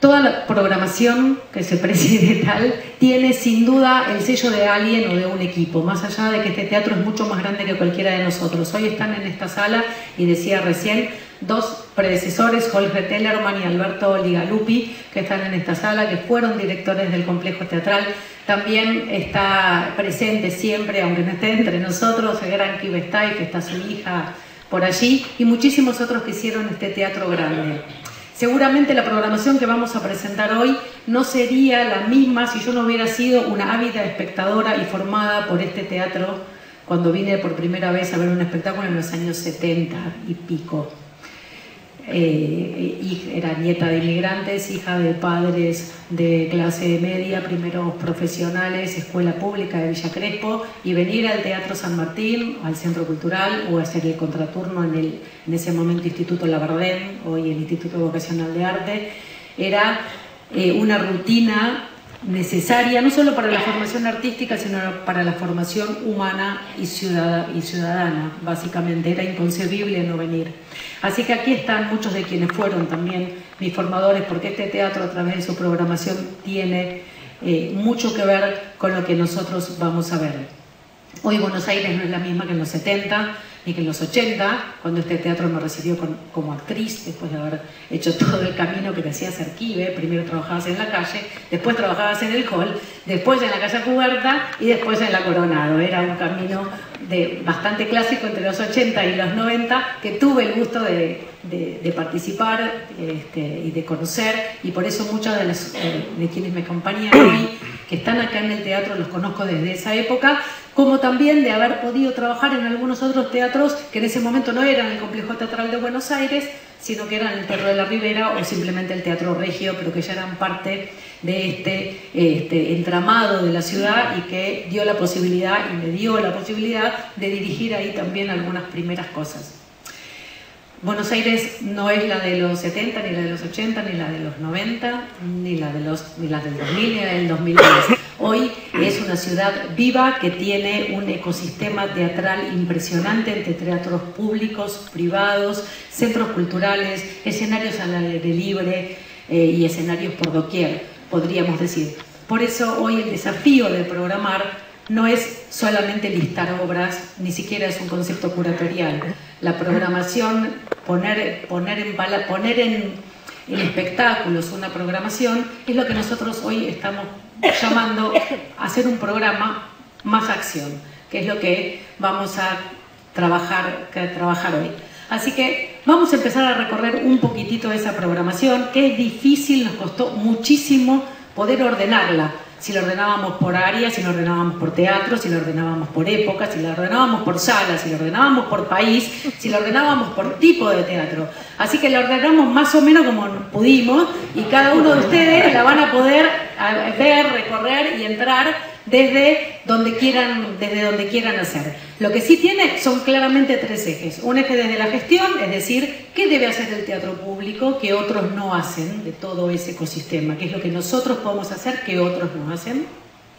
Toda la programación que se preside tal tiene sin duda el sello de alguien o de un equipo, más allá de que este teatro es mucho más grande que cualquiera de nosotros. Hoy están en esta sala, y decía recién, dos predecesores, Jorge Tellerman y Alberto Ligalupi, que están en esta sala, que fueron directores del complejo teatral. También está presente siempre, aunque no esté entre nosotros, el gran Kibestay, que está su hija por allí, y muchísimos otros que hicieron este teatro grande. Seguramente la programación que vamos a presentar hoy no sería la misma si yo no hubiera sido una ávida espectadora y formada por este teatro cuando vine por primera vez a ver un espectáculo en los años 70 y pico. Era nieta de inmigrantes, hija de padres de clase media, primeros profesionales, escuela pública de Villa Crespo, y venir al Teatro San Martín, al Centro Cultural, o hacer el contraturno en ese momento Instituto Labardén, hoy el Instituto Vocacional de Arte, era una rutina necesaria, no solo para la formación artística, sino para la formación humana y ciudadana, básicamente. Era inconcebible no venir. Así que aquí están muchos de quienes fueron también mis formadores, porque este teatro, a través de su programación, tiene mucho que ver con lo que nosotros vamos a ver. Hoy Buenos Aires no es la misma que en los 70 ni que en los 80, cuando este teatro me recibió como actriz, después de haber hecho todo el camino que te hacías arquive. Primero trabajabas en la calle, después trabajabas en el hall, después en la calle Cuberta y después en la Coronado. Era un camino bastante clásico entre los 80 y los 90, que tuve el gusto de participar y de conocer, y por eso muchos de quienes me acompañan hoy, que están acá en el teatro, los conozco desde esa época, como también de haber podido trabajar en algunos otros teatros que en ese momento no eran el Complejo Teatral de Buenos Aires, sino que eran el Teatro de la Ribera o simplemente el Teatro Regio, pero que ya eran parte de este entramado de la ciudad, y que dio la posibilidad, y me dio la posibilidad, de dirigir ahí también algunas primeras cosas. Buenos Aires no es la de los 70, ni la de los 80, ni la de los 90, ni la del 2000, ni la del 2010. Hoy es una ciudad viva que tiene un ecosistema teatral impresionante, entre teatros públicos, privados, centros culturales, escenarios al aire libre y escenarios por doquier, podríamos decir. Por eso hoy el desafío de programar no es solamente listar obras, ni siquiera es un concepto curatorial. La programación, poner en espectáculos una programación, es lo que nosotros hoy estamos llamando hacer un programa más acción, que es lo que vamos a trabajar hoy. Así que vamos a empezar a recorrer un poquitito esa programación, que es difícil, nos costó muchísimo poder ordenarla. Si lo ordenábamos por áreas, si lo ordenábamos por teatro, si lo ordenábamos por época, si lo ordenábamos por salas, si lo ordenábamos por país, si lo ordenábamos por tipo de teatro. Así que lo ordenamos más o menos como pudimos, y cada uno de ustedes la van a poder ver, recorrer y entrar desde donde quieran hacer. Lo que sí tiene son claramente tres ejes. Un eje desde la gestión, es decir, qué debe hacer el teatro público que otros no hacen de todo ese ecosistema, qué es lo que nosotros podemos hacer que otros no hacen.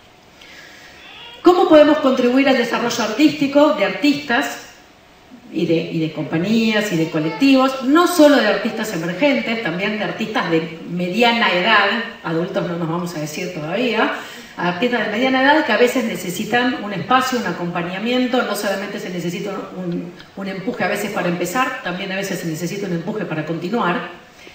¿Cómo podemos contribuir al desarrollo artístico de artistas y de compañías y de colectivos, no solo de artistas emergentes, también de artistas de mediana edad, adultos no nos vamos a decir todavía, artistas de mediana edad que a veces necesitan un espacio, un acompañamiento, no solamente se necesita un empuje a veces para empezar, también a veces se necesita un empuje para continuar,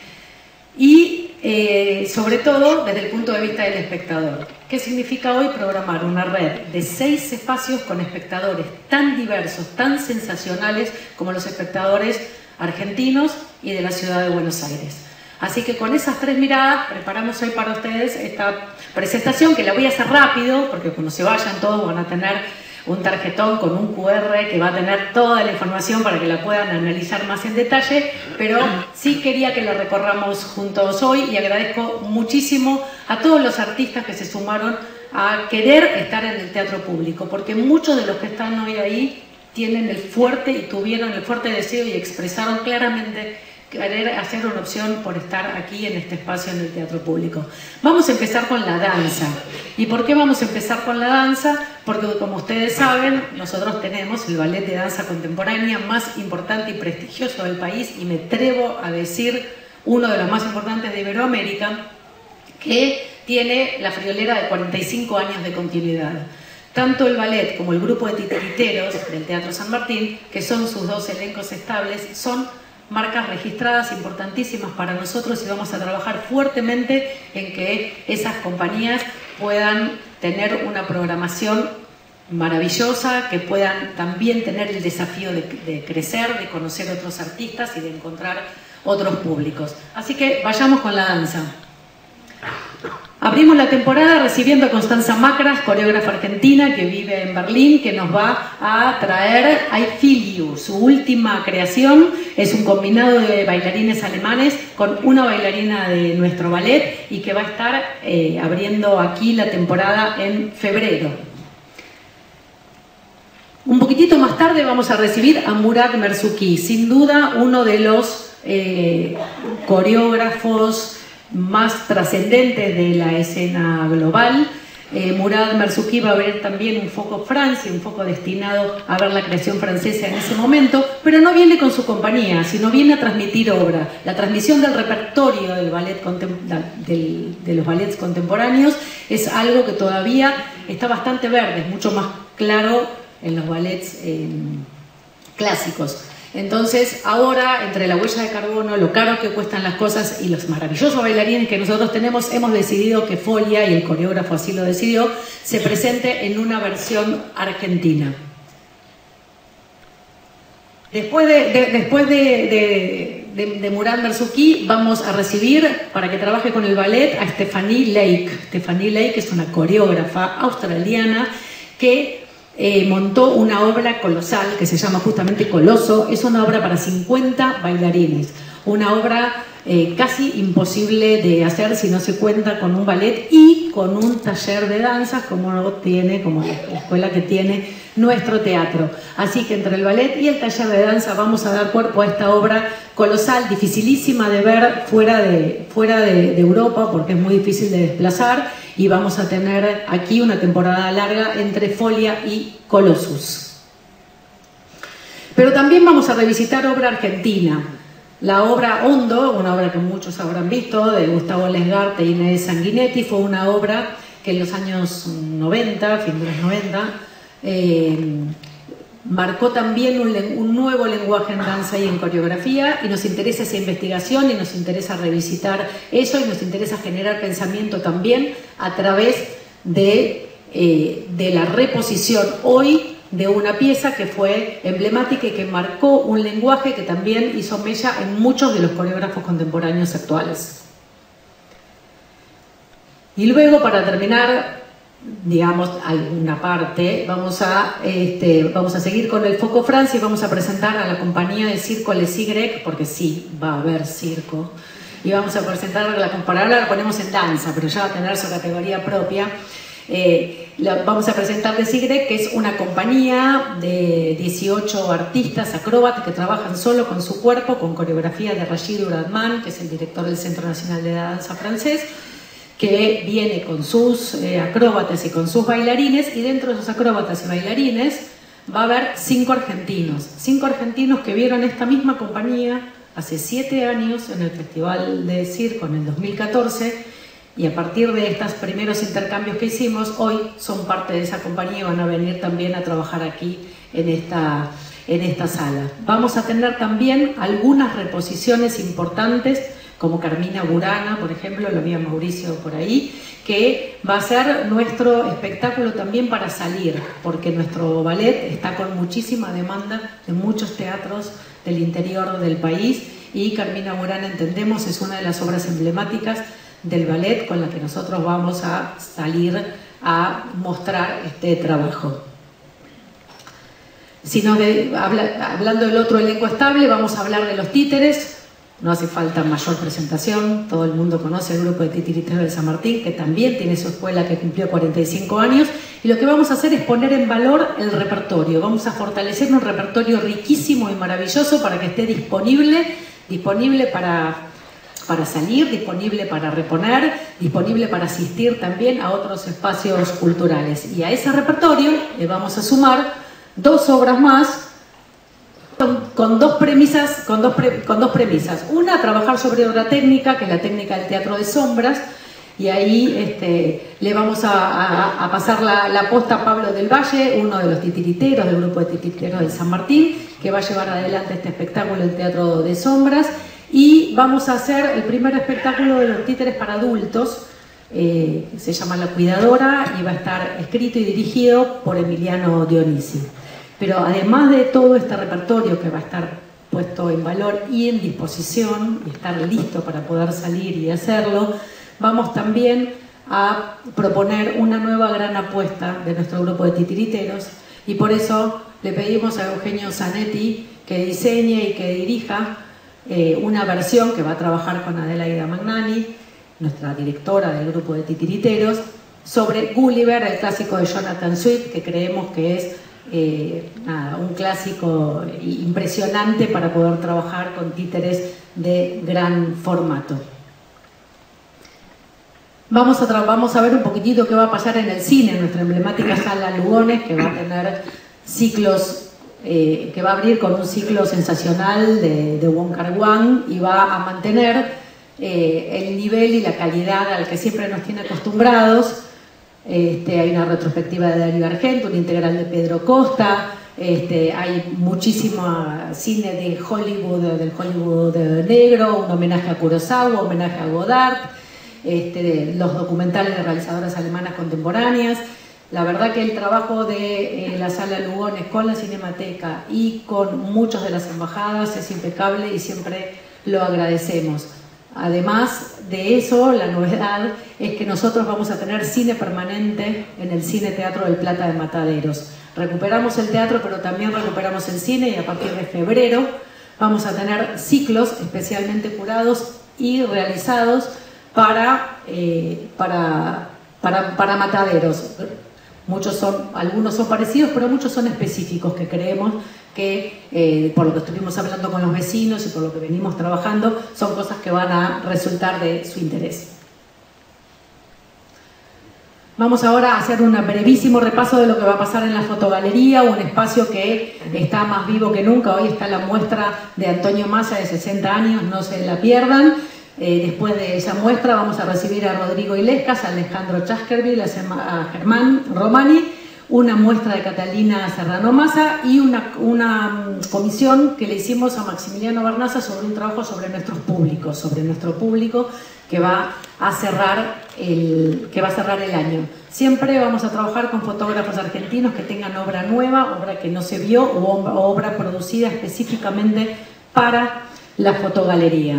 y sobre todo desde el punto de vista del espectador. ¿Qué significa hoy programar una red de 6 espacios con espectadores tan diversos, tan sensacionales como los espectadores argentinos y de la ciudad de Buenos Aires? Así que con esas 3 miradas preparamos hoy para ustedes esta presentación, que la voy a hacer rápido, porque cuando se vayan todos van a tener un tarjetón con un QR que va a tener toda la información para que la puedan analizar más en detalle, pero sí quería que la recorramos juntos hoy, y agradezco muchísimo a todos los artistas que se sumaron a querer estar en el teatro público, porque muchos de los que están hoy ahí tienen tuvieron el fuerte deseo y expresaron claramente querer hacer una opción por estar aquí en este espacio en el teatro público. Vamos a empezar con la danza. ¿Y por qué vamos a empezar con la danza? Porque, como ustedes saben, nosotros tenemos el ballet de danza contemporánea más importante y prestigioso del país, y me atrevo a decir uno de los más importantes de Iberoamérica, que tiene la friolera de 45 años de continuidad. Tanto el ballet como el grupo de titiriteros del Teatro San Martín, que son sus dos elencos estables, son marcas registradas importantísimas para nosotros y vamos a trabajar fuertemente en que esas compañías puedan tener una programación maravillosa, que puedan también tener el desafío de crecer, de conocer otros artistas y de encontrar otros públicos. Así que vayamos con la danza. Abrimos la temporada recibiendo a Constanza Macras, coreógrafa argentina que vive en Berlín, que nos va a traer I Feel You. Su última creación es un combinado de bailarines alemanes con una bailarina de nuestro ballet y que va a estar abriendo aquí la temporada en febrero. Un poquitito más tarde vamos a recibir a Murad Merzuki, sin duda uno de los coreógrafos más trascendentes de la escena global. Murad Merzuki va a ver también un foco Francia, un foco destinado a ver la creación francesa en ese momento, pero no viene con su compañía, sino viene a transmitir obra. La transmisión del repertorio del ballet de los ballets contemporáneos es algo que todavía está bastante verde, es mucho más claro en los ballets clásicos. Entonces, ahora, entre la huella de carbono, lo caro que cuestan las cosas y los maravillosos bailarines que nosotros tenemos, hemos decidido que Folia, y el coreógrafo así lo decidió, se presente en una versión argentina. Después de Murad Merzuki, vamos a recibir, para que trabaje con el ballet, a Stephanie Lake. Stephanie Lake es una coreógrafa australiana que montó una obra colosal que se llama justamente Coloso. Es una obra para 50 bailarines, una obra casi imposible de hacer si no se cuenta con un ballet y con un taller de danzas como la escuela que tiene nuestro teatro. Así que entre el ballet y el taller de danza vamos a dar cuerpo a esta obra colosal, dificilísima de ver fuera de Europa, porque es muy difícil de desplazar, y vamos a tener aquí una temporada larga entre Folia y Colossus. Pero también vamos a revisitar obra argentina. La obra Hondo, una obra que muchos habrán visto, de Gustavo Lesgarte y Inés Sanguinetti, fue una obra que en los años 90, fin de los 90, marcó también un nuevo lenguaje en danza y en coreografía, y nos interesa esa investigación y nos interesa revisitar eso y nos interesa generar pensamiento también a través de la reposición hoy de una pieza que fue emblemática y que marcó un lenguaje que también hizo mella en muchos de los coreógrafos contemporáneos actuales. Y luego, para terminar, digamos, alguna parte, vamos a seguir con el foco Francia y vamos a presentar a la compañía de circo Les Y, porque sí, va a haber circo, y vamos a presentar a la compañía, ahora la ponemos en danza, pero ya va a tener su categoría propia. Vamos a presentar Les Y, que es una compañía de 18 artistas acróbatas que trabajan solo con su cuerpo, con coreografía de Rachid Uradman, que es el director del Centro Nacional de la Danza francés, que viene con sus acróbatas y con sus bailarines, y dentro de esos acróbatas y bailarines va a haber 5 argentinos que vieron esta misma compañía hace 7 años en el Festival de Circo en el 2014, y a partir de estos primeros intercambios que hicimos, hoy son parte de esa compañía y van a venir también a trabajar aquí en esta sala. Vamos a tener también algunas reposiciones importantes, como Carmina Burana, por ejemplo, lo vi a Mauricio por ahí, que va a ser nuestro espectáculo también para salir, porque nuestro ballet está con muchísima demanda de muchos teatros del interior del país, y Carmina Burana, entendemos, es una de las obras emblemáticas del ballet con la que nosotros vamos a salir a mostrar este trabajo. Hablando del otro elenco estable, vamos a hablar de los títeres. No hace falta mayor presentación, todo el mundo conoce el grupo de titiriteros de San Martín, que también tiene su escuela que cumplió 45 años, y lo que vamos a hacer es poner en valor el repertorio. Vamos a fortalecer un repertorio riquísimo y maravilloso para que esté disponible para salir, disponible para reponer, disponible para asistir también a otros espacios culturales. Y a ese repertorio le vamos a sumar 2 obras más con dos premisas. Una, trabajar sobre obra técnica, que es la técnica del teatro de sombras, Y ahí le vamos a pasar la posta a Pablo del Valle, uno de los titiriteros del grupo de titiriteros de San Martín, que va a llevar adelante este espectáculo, el Teatro de Sombras. Y vamos a hacer el primer espectáculo de los títeres para adultos, se llama La Cuidadora, y va a estar escrito y dirigido por Emiliano Dionisi. Pero además de todo este repertorio que va a estar puesto en valor y en disposición, y estar listo para poder salir y hacerlo, vamos también a proponer una nueva gran apuesta de nuestro grupo de titiriteros, y por eso le pedimos a Eugenio Zanetti que diseñe y que dirija una versión que va a trabajar con Adelaida Magnani, nuestra directora del grupo de titiriteros, sobre Gulliver, el clásico de Jonathan Swift, que creemos que es un clásico impresionante para poder trabajar con títeres de gran formato. Vamos a ver un poquitito qué va a pasar en el cine, en nuestra emblemática sala Lugones, que va a tener ciclos, que va a abrir con un ciclo sensacional de Wong Kar-wai, y va a mantener el nivel y la calidad al que siempre nos tiene acostumbrados. Hay una retrospectiva de Darío Argento, un integral de Pedro Costa, hay muchísimo cine de Hollywood, del Hollywood negro, un homenaje a Kurosawa, un homenaje a Godard, los documentales de realizadoras alemanas contemporáneas. La verdad que el trabajo de la Sala Lugones con la Cinemateca y con muchas de las embajadas es impecable y siempre lo agradecemos. Además de eso, la novedad es que nosotros vamos a tener cine permanente en el Cine Teatro del Plata de Mataderos. Recuperamos el teatro, pero también recuperamos el cine, y a partir de febrero vamos a tener ciclos especialmente curados y realizados para Mataderos. Algunos son parecidos, pero muchos son específicos, que creemos que, por lo que estuvimos hablando con los vecinos y por lo que venimos trabajando, son cosas que van a resultar de su interés. Vamos ahora a hacer un brevísimo repaso de lo que va a pasar en la fotogalería, un espacio que está más vivo que nunca. Hoy está la muestra de Antonio Massa de 60 años, no se la pierdan. Después de esa muestra vamos a recibir a Rodrigo Illescas, a Alejandro Chaskerville, a Germán Romani, una muestra de Catalina Serrano Massa y una comisión que le hicimos a Maximiliano Barnaza sobre un trabajo sobre nuestro público que va a cerrar el año. Siempre vamos a trabajar con fotógrafos argentinos que tengan obra nueva, obra que no se vio o obra producida específicamente para la fotogalería.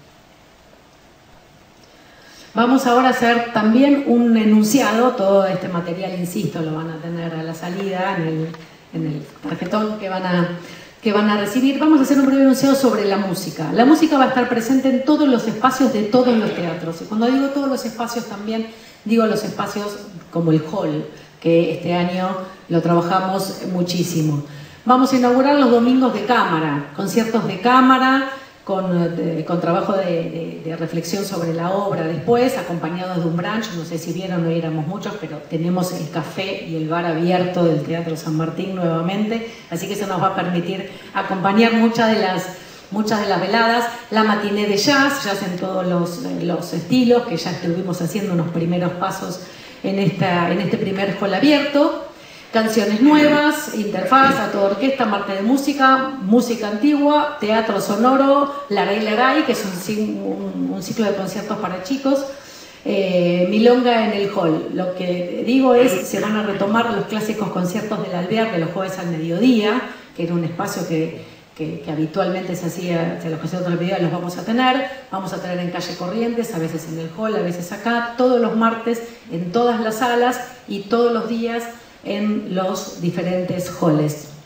Vamos ahora a hacer también un enunciado. Todo este material, insisto, lo van a tener a la salida en el tarjetón que van a recibir. Vamos a hacer un breve enunciado sobre la música. La música va a estar presente en todos los espacios de todos los teatros. Y cuando digo todos los espacios, también digo los espacios como el hall, que este año lo trabajamos muchísimo. Vamos a inaugurar los domingos de cámara, conciertos de cámara, con trabajo de reflexión sobre la obra después, acompañados de un brunch. No sé si vieron, no éramos muchos, pero tenemos el café y el bar abierto del Teatro San Martín nuevamente, así que eso nos va a permitir acompañar muchas de las veladas. La matiné de jazz en todos los estilos, que ya estuvimos haciendo unos primeros pasos en este primer hall abierto. Canciones nuevas, interfaz, a toda orquesta, martes de música, música antigua, teatro sonoro, Laray Laray, que es un ciclo de conciertos para chicos, milonga en el hall. Lo que digo es, se van a retomar los clásicos conciertos del Alvear de los jueves al mediodía, que era un espacio que habitualmente se hacía, los conciertos del mediodía los vamos a tener en calle Corrientes, a veces en el hall, a veces acá, todos los martes en todas las salas y todos los días en los diferentes halls.